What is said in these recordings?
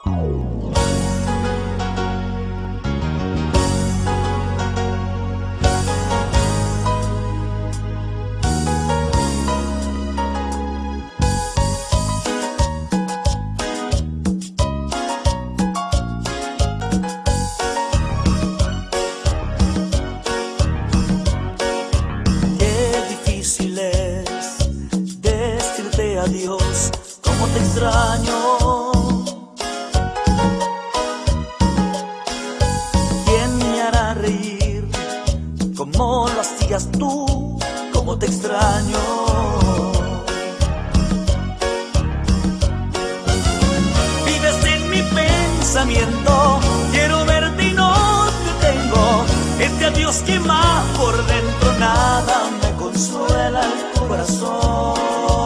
Adiós, cómo te extraño. ¿Quién me hará reír como lo hacías tú? Cómo te extraño. Vives en mi pensamiento, quiero verte y no te tengo. Este adiós quema por dentro, nada me consuela el corazón.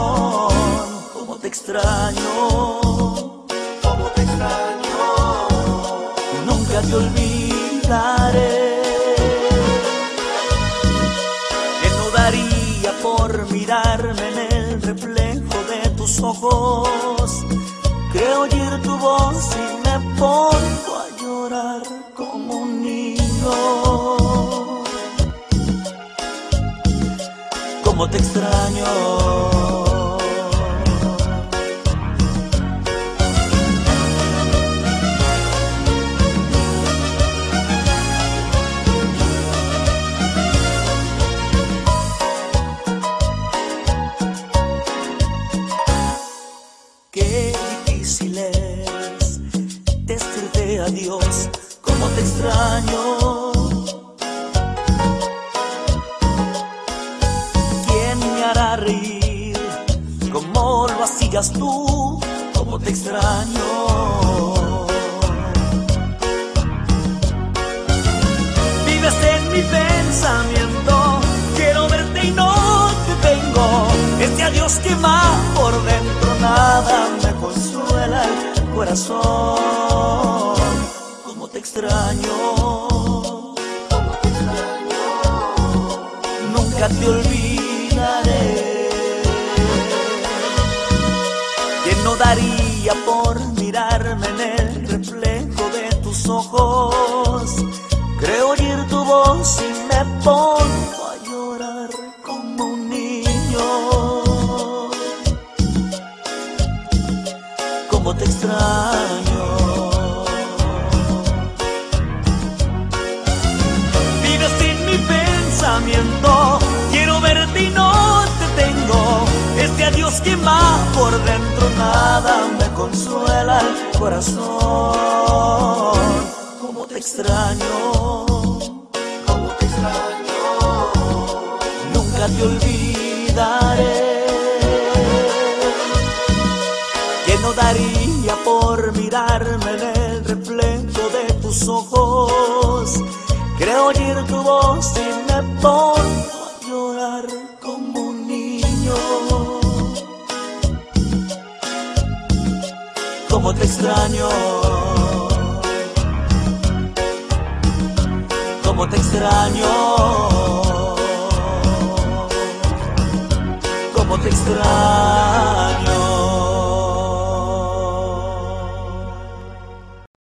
Te extraño, cómo te extraño, nunca te olvidaré. Que no daría por mirarme en el reflejo de tus ojos, creo oír tu voz y me pongo a llorar como un niño. Cómo te extraño. Qué difícil es decirte adiós, cómo te extraño. ¿Quién me hará reír como lo hacías tú? Cómo te extraño. Vives en mi pensamiento, quiero verte y no te tengo. Este adiós quema por dentro, nada me consuela el corazón. Cómo te extraño, cómo te extraño, nunca te olvidaré. Que no daría por mirarme en el reflejo de tus ojos, creo oír tu voz y me pongo a llorar como un niño. Cómo te extraño. Vives en mi pensamiento, quiero verte y no te tengo. Este adiós quema por dentro, nada me consuela el corazón. Cómo te extraño, cómo te extraño, nunca te olvidaré. No daría por mirarme en el reflejo de tus ojos, creo oír tu voz y me pongo a llorar como un niño. Cómo te extraño, cómo te extraño, cómo te extraño.